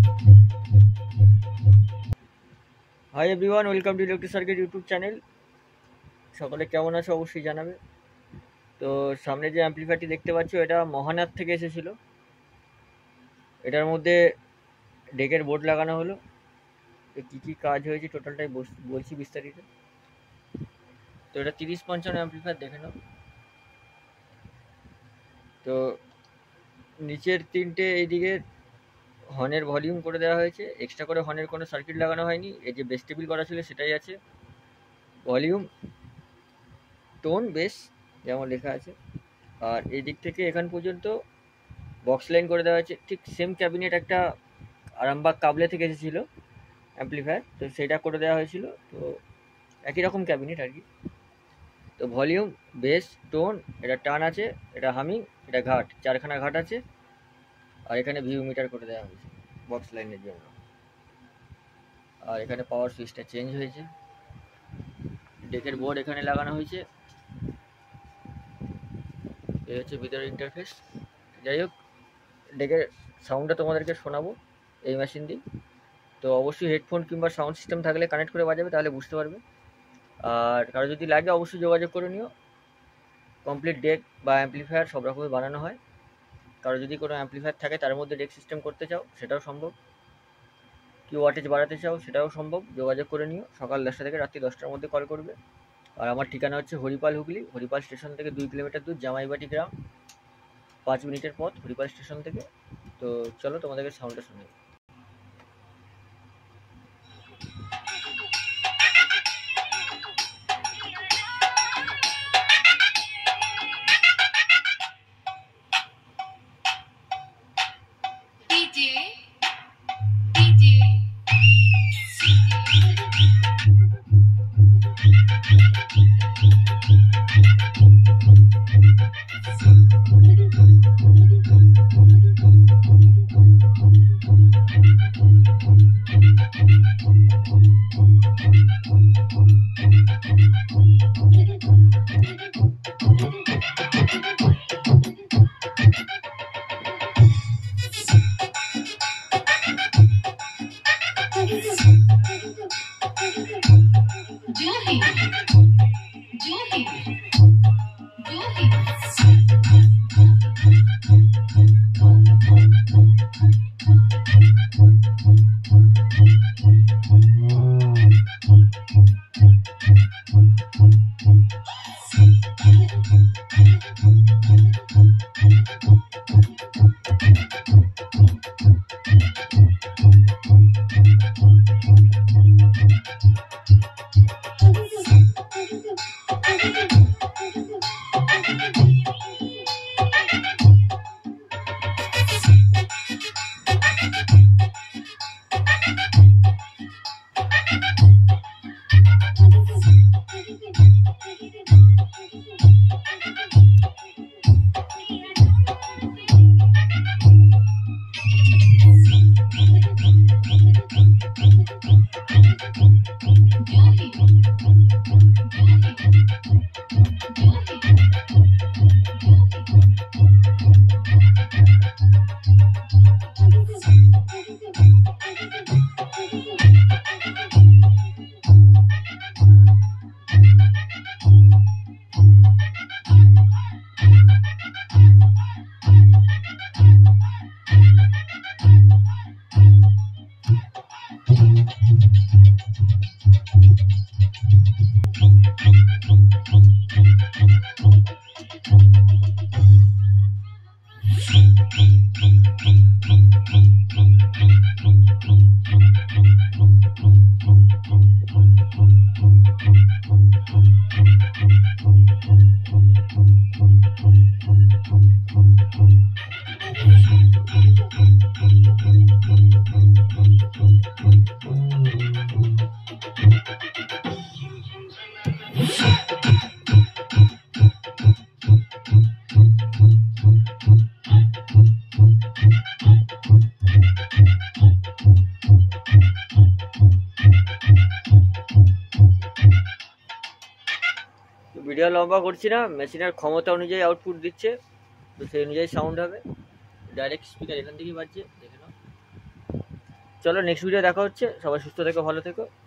High everyone, welcome to electric circuit YouTube channel. সকলে কেমন আছো অবশ্যই জানাবে। তো সামনে যে অ্যাম্পলিফায়ারটি দেখতে পাচ্ছ, এটা মহানাথ থেকে এসেছিল। এটার মধ্যে ডেকের বোর্ড লাগানো হলো। কী কী কাজ হয়েছে টোটালটাই বলছি বিস্তারিত। তো এটা 30-55 অ্যাম্পলিফায়ার, দেখে নাও। তো নিচের তিনটে এইদিকে হর্নের ভলিউম করে দেওয়া হয়েছে, এক্সট্রা করে হর্নের কোনো সার্কিট লাগানো হয়নি। এই যে বেস টেবিল করা ছিল সেটাই আছে, ভলিউম, টোন, বেস যেমন লেখা আছে। আর এই দিক থেকে এখান পর্যন্ত বক্স লাইন করে দেওয়া হয়েছে। ঠিক সেম ক্যাবিনেট একটা আরামবাগ কাবলে থেকে এসেছিলো অ্যাম্পলিফায়ার, তো সেটা করে দেওয়া হয়েছিল। তো একই রকম ক্যাবিনেট আর কি। তো ভলিউম, বেস, টোন, এটা টান আছে, এটা হামিং, এটা ঘাট, 4খানা ঘাট আছে। আর এখানে ভিউ মিটার করে দেওয়া হয়েছে বক্স লাইনের জন্য। আর এখানে পাওয়ার সুইচটা চেঞ্জ হয়েছে। ডেকের বোর্ড এখানে লাগানো হয়েছে। এই হচ্ছে ভিতরের ইন্টারফেস। যাই হোক, ডেকের সাউন্ডটা তোমাদেরকে শোনাবো এই মেশিন দিয়ে। তো অবশ্যই হেডফোন কিংবা সাউন্ড সিস্টেম থাকলে কানেক্ট করে বাজাবে, তাহলে বুঝতে পারবে। আর কারো যদি লাগে অবশ্যই যোগাযোগ করে নিও। কমপ্লিট ডেক বা অ্যাম্পলিফায়ার সব রকমই বানানো হয়। কারো যদি কোনো অ্যাম্পলিফায়ার থাকে তার মধ্যে ডেক সিস্টেম করতে চাও, সেটাও সম্ভব। কি ওয়াটেজ বাড়াতে চাও সেটাও সম্ভব। যোগাযোগ করে নিও। সকাল 10টা থেকে রাত্রি 10টার মধ্যে কল করবে। আর আমার ঠিকানা হচ্ছে হরিপাল, হুগলি। হরিপাল স্টেশন থেকে 2 কিলোমিটার দূর, জামাইবাটি গ্রাম। 5 মিনিটের পথ হরিপাল স্টেশন থেকে। তো চলো তোমাদেরকে সাউন্ডটা শোনাই। ভিডিও লম্বা করছি না, মেশিনের ক্ষমতা অনুযায়ী আউটপুট দিচ্ছে, তো সেই অনুযায়ী সাউন্ড হবে। ডাইরেক্ট স্পিকার এখান থেকেই বাজছে, দেখে নাও। চলো নেক্সট ভিডিও দেখা হচ্ছে, সবাই সুস্থ থেকো, ভালো থেকো।